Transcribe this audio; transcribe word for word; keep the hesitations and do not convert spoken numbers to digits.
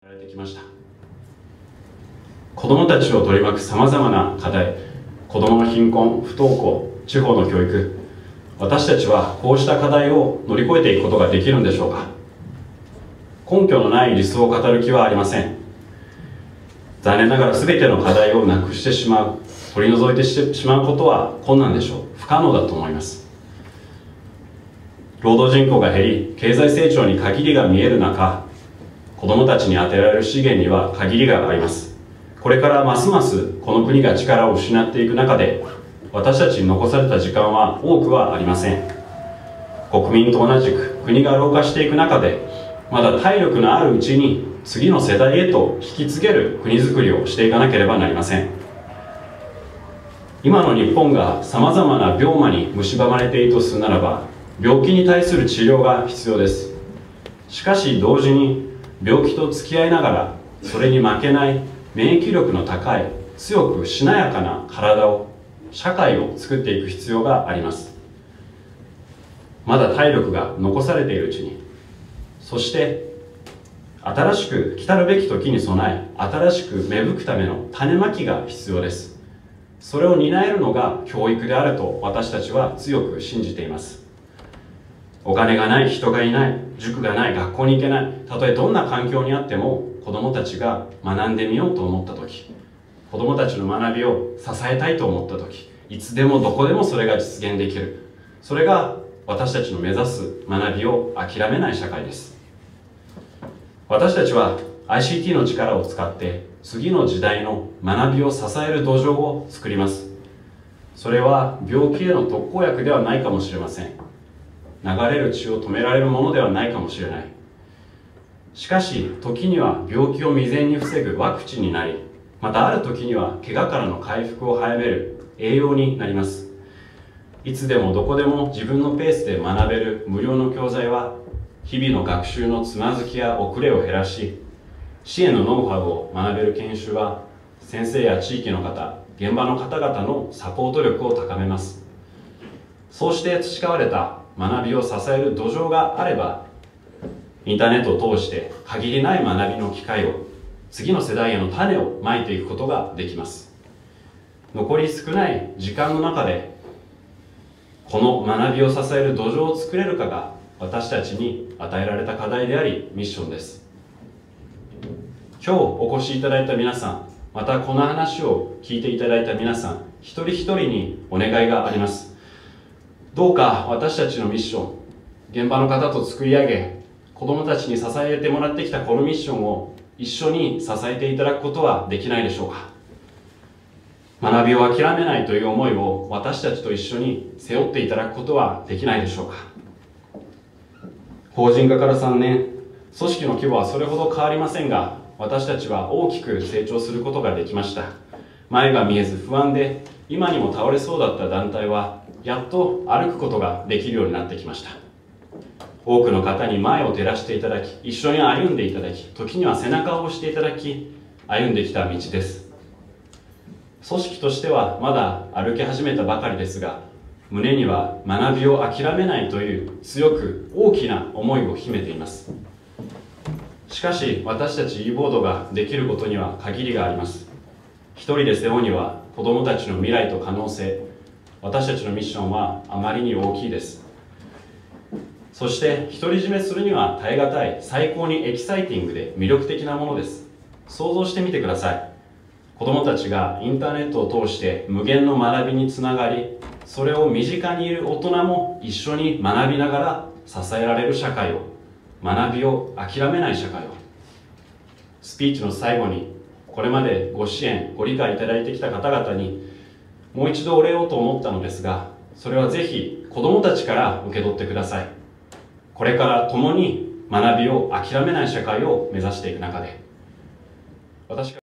られてきました。子どもたちを取り巻くさまざまな課題、子どもの貧困、不登校、地方の教育、私たちはこうした課題を乗り越えていくことができるんでしょうか。根拠のない理想を語る気はありません。残念ながら全ての課題をなくしてしまう、取り除いてしてしまうことは困難でしょう。不可能だと思います。労働人口が減り、経済成長に限りが見える中、子どもたちに与えられる資源には限りがあります。これからますますこの国が力を失っていく中で、私たちに残された時間は多くはありません。国民と同じく国が老化していく中で、まだ体力のあるうちに次の世代へと引き継げる国づくりをしていかなければなりません。今の日本がさまざまな病魔に蝕まれているとするならば、病気に対する治療が必要です。しかし同時に病気と付き合いながら、それに負けない免疫力の高い強くしなやかな体を、社会を作っていく必要があります。まだ体力が残されているうちに、そして新しく来たるべき時に備え、新しく芽吹くための種まきが必要です。それを担えるのが教育であると私たちは強く信じています。お金がない、人がいない、塾がない、学校に行けない、たとえどんな環境にあっても子どもたちが学んでみようと思った時、子どもたちの学びを支えたいと思った時、いつでもどこでもそれが実現できる、それが私たちの目指す学びを諦めない社会です。私たちは アイシーティー の力を使って次の時代の学びを支える土壌を作ります。それは病気への特効薬ではないかもしれません。流れる血を止められるものではないかもしれない。しかし時には病気を未然に防ぐワクチンになり、またある時には怪我からの回復を早める栄養になります。いつでもどこでも自分のペースで学べる無料の教材は、日々の学習のつまずきや遅れを減らし、支援のノウハウを学べる研修は、先生や地域の方、現場の方々のサポート力を高めます。そうして培われた学びを支える土壌があれば、インターネットを通して限りない学びの機会を、次の世代への種をまいていくことができます。残り少ない時間の中で、この学びを支える土壌を作れるかが私たちに与えられた課題であり、ミッションです。今日お越しいただいた皆さん、またこの話を聞いていただいた皆さん、一人一人にお願いがあります。どうか私たちのミッション、現場の方と作り上げ、子どもたちに支えてもらってきたこのミッションを一緒に支えていただくことはできないでしょうか。学びを諦めないという思いを私たちと一緒に背負っていただくことはできないでしょうか。法人化からさんねん、組織の規模はそれほど変わりませんが、私たちは大きく成長することができました。前が見えず不安で、今にも倒れそうだった団体は、やっと歩くことができるようになってきました。多くの方に前を照らしていただき、一緒に歩んでいただき、時には背中を押していただき、歩んできた道です。組織としてはまだ歩き始めたばかりですが、胸には学びを諦めないという強く大きな思いを秘めています。しかし私たち e ボードができることには限りがあります。一人で背負うには子どもたちの未来と可能性、私たちのミッションはあまりに大きいです。そして独り占めするには耐え難い、最高にエキサイティングで魅力的なものです。想像してみてください。子どもたちがインターネットを通して無限の学びにつながり、それを身近にいる大人も一緒に学びながら支えられる社会を、学びを諦めない社会を。スピーチの最後に、これまでご支援、ご理解いただいてきた方々にもう一度お礼をと思ったのですが、それはぜひ子どもたちから受け取ってください。これから共に学びを諦めない社会を目指していく中で、私